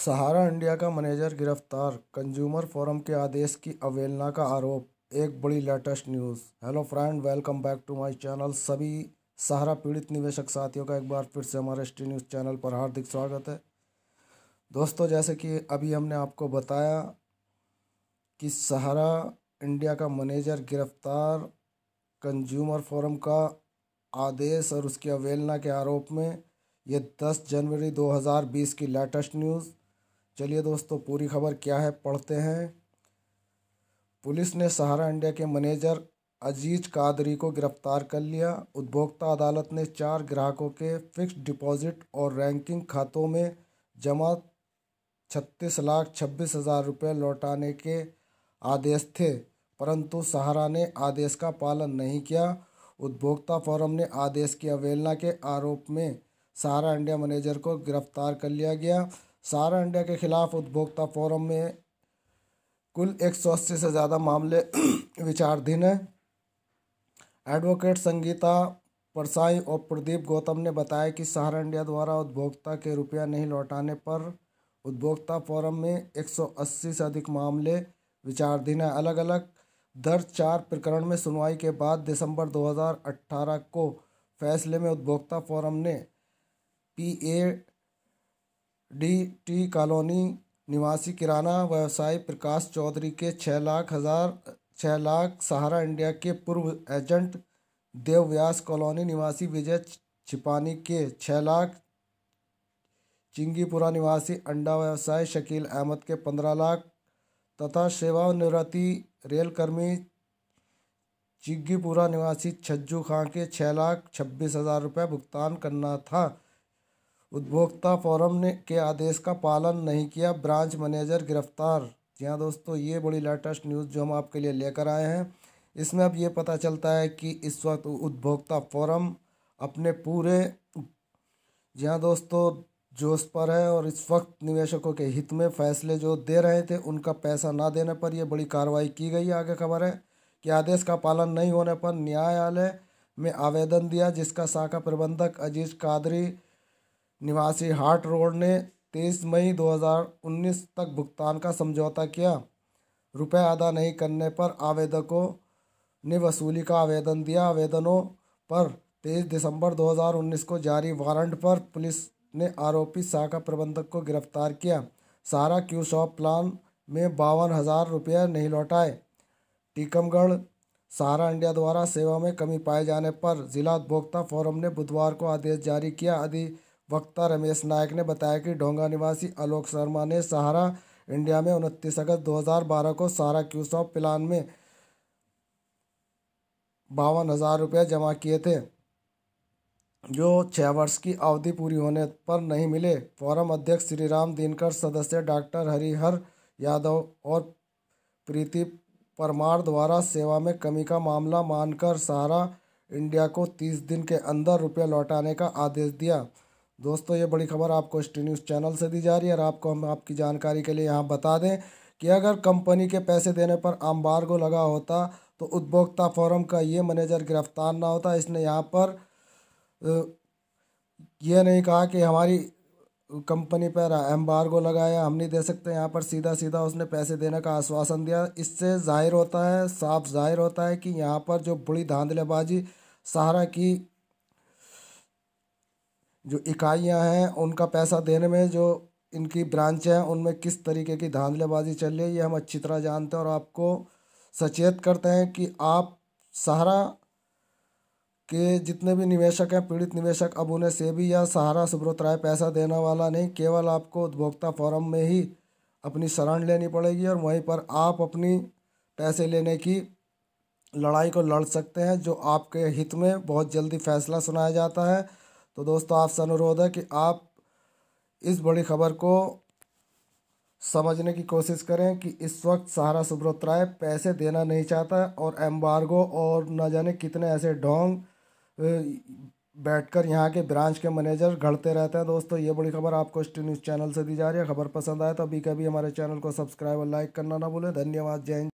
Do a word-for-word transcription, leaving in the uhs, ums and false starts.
सहारा India का manager गिरफ्तार, consumer forum के आदेश की अवहेलना का आरोप। एक बड़ी latest news. Hello friend, welcome back to my channel. सभी सहारा पीड़ित निवेशक साथियों का एक बार फिर से हमारे एस टी न्यूज़ चैनल पर हार्दिक स्वागत है। दोस्तों, जैसे कि अभी हमने आपको बताया कि सहारा इंडिया का मैनेजर गिरफ्तार, कंज्यूमर फोरम का आदेश और उसकी अवहेलना के आरोप में। ये दस जनवरी दो हज़ार बीस की लेटेस्ट न्यूज़। चलिए दोस्तों, पूरी खबर क्या है पढ़ते हैं। पुलिस ने सहारा इंडिया के मैनेजर अजीज कादरी को गिरफ्तार कर लिया। उपभोक्ता अदालत ने चार ग्राहकों के फिक्स्ड डिपॉजिट और रैंकिंग खातों में जमा छत्तीस लाख छब्बीस हज़ार रुपये लौटाने के आदेश थे, परंतु सहारा ने आदेश का पालन नहीं किया। उपभोक्ता फोरम ने आदेश की अवहेलना के आरोप में सहारा इंडिया मैनेजर को गिरफ्तार कर लिया गया। सहारा इंडिया के खिलाफ उपभोक्ता फोरम में कुल एक सौ अस्सी से ज़्यादा मामले विचाराधीन हैं। एडवोकेट संगीता परसाई और प्रदीप गौतम ने बताया कि सहारा इंडिया द्वारा उपभोक्ता के रुपया नहीं लौटाने पर उपभोक्ता फोरम में एक सौ अस्सी से अधिक मामले विचाराधीन हैं। अलग अलग दर्ज चार प्रकरण में सुनवाई के बाद दिसंबर दो हज़ार अठारह को फैसले में उपभोक्ता फोरम ने P A D T colony निवासी किराना व्यवसायी प्रकाश चौधरी के छः लाख हज़ार छः लाख सहारा इंडिया के पूर्व एजेंट देवव्यास कॉलोनी निवासी विजय छिपानी के छः लाख, चिंगीपुरा निवासी अंडा व्यवसायी शकील अहमद के पंद्रह लाख तथा सेवानिवृत्ति रेल कर्मी चिंगीपुरा निवासी छज्जू खां के छः लाख छब्बीस हज़ार रुपये भुगतान करना था। उपभोक्ता फोरम ने के आदेश का पालन नहीं किया, ब्रांच मैनेजर गिरफ्तार। जी हाँ दोस्तों, ये बड़ी लेटेस्ट न्यूज़ जो हम आपके लिए लेकर आए हैं। इसमें अब ये पता चलता है कि इस वक्त उपभोक्ता फोरम अपने पूरे जी हाँ दोस्तों जोश पर है और इस वक्त निवेशकों के हित में फैसले जो दे रहे थे उनका पैसा ना देने पर यह बड़ी कार्रवाई की गई। आगे खबर है कि आदेश का पालन नहीं होने पर न्यायालय में आवेदन दिया, जिसका शाखा प्रबंधक अजीज कादरी निवासी हाट रोड ने तेईस मई दो हज़ार उन्नीस तक भुगतान का समझौता किया। रुपए अदा नहीं करने पर आवेदकों ने वसूली का आवेदन दिया। आवेदनों पर तेईस दिसंबर दो हज़ार उन्नीस को जारी वारंट पर पुलिस ने आरोपी शाखा प्रबंधक को गिरफ्तार किया। सहारा क्यू शॉप प्लान में बावन हज़ार रुपये नहीं लौटाए। टीकमगढ़ सहारा इंडिया द्वारा सेवा में कमी पाए जाने पर जिला उपभोक्ता फोरम ने बुधवार को आदेश जारी किया। अधिवक्ता रमेश नायक ने बताया कि ढोंगा निवासी आलोक शर्मा ने सहारा इंडिया में उनतीस अगस्त दो हज़ार बारह को सहारा क्यू शॉप प्लान में बावन हज़ार रुपये जमा किए थे, जो छः वर्ष की अवधि पूरी होने पर नहीं मिले। फोरम अध्यक्ष श्रीराम दिनकर, सदस्य डॉक्टर हरिहर यादव और प्रीति परमार द्वारा सेवा में कमी का मामला मानकर सहारा इंडिया को तीस दिन के अंदर रुपये लौटाने का आदेश दिया। दोस्तों, ये बड़ी खबर आपको एस टी न्यूज़ चैनल से दी जा रही है और आपको हम आपकी जानकारी के लिए यहाँ बता दें कि अगर कंपनी के पैसे देने पर एम्बार्गो लगा होता तो उपभोक्ता फोरम का ये मैनेजर गिरफ्तार ना होता। इसने यहाँ पर यह नहीं कहा कि हमारी कंपनी पर एम्बार्गो लगाया, हम नहीं दे सकते। यहाँ पर सीधा सीधा उसने पैसे देने का आश्वासन दिया। इससे जाहिर होता है, साफ जाहिर होता है कि यहाँ पर जो बड़ी धांधलेबाजी सहारा की जो इकाइयाँ हैं उनका पैसा देने में, जो इनकी ब्रांच हैं उनमें किस तरीके की धांधलेबाजी चल रही है, ये हम अच्छी तरह जानते हैं और आपको सचेत करते हैं कि आप सहारा के जितने भी निवेशक हैं, पीड़ित निवेशक, अब उन्हें सेबी या सहारा सुब्रत राय पैसा देने वाला नहीं। केवल आपको उपभोक्ता फोरम में ही अपनी शरण लेनी पड़ेगी और वहीं पर आप अपनी पैसे लेने की लड़ाई को लड़ सकते हैं, जो आपके हित में बहुत जल्दी फैसला सुनाया जाता है। तो दोस्तों, आपसे अनुरोध है कि आप इस बड़ी खबर को समझने की कोशिश करें कि इस वक्त सहारा सुब्रत राय पैसे देना नहीं चाहता और एम्बार्गो और न जाने कितने ऐसे ढोंग बैठकर यहाँ के ब्रांच के मैनेजर घड़ते रहते हैं। दोस्तों, ये बड़ी खबर आपको एस टी न्यूज़ चैनल से दी जा रही है। खबर पसंद आए तो अभी कभी हमारे चैनल को सब्सक्राइब और लाइक करना ना भूलें। धन्यवाद। जय हिंद।